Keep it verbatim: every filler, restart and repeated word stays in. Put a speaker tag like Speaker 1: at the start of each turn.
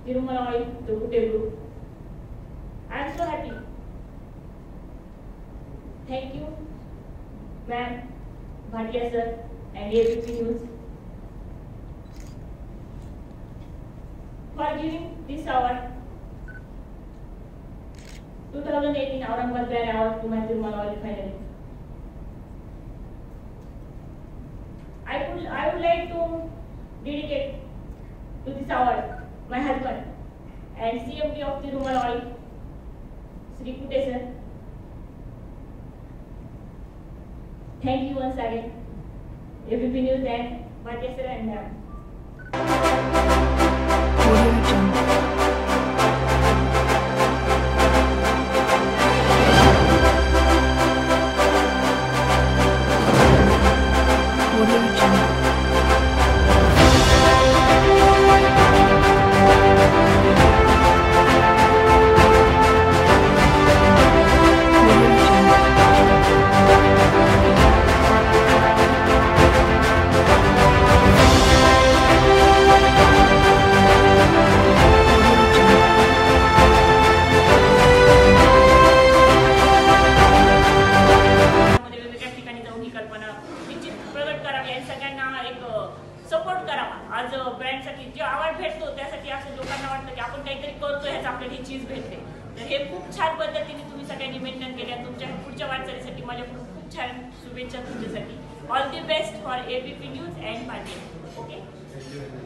Speaker 1: Tirumalla oil, the Kute group. I am so happy. Thank you, ma'am, Bhatia sir, and A B P News for giving this award, twenty eighteen Aurangabad Brand Award to my Tirumalla Oil Refinery. I would, I would like to dedicate to this award my husband and C M D of Tirumalla Oil, Shri Kute sir. Thank you once again, A B P News and Bhatia sir and ma'am. Support करावा. आज ब्रँडसाठी जे award भेटतो त्यासाठी असं लोकांना वाटतं की आपण काहीतरी करतो ह्याच आपल्याला ही चीज भेटते. तर हे खूप छान पद्धतीने तुम्ही सगळ्यांनी मेंटेन केल्या. तुमच्या पुढच्या वाटचालीसाठी माझ्याकडून खूप छान शुभेच्छा तुमच्यासाठी. All the best for ABP news and Bhatia. Okay.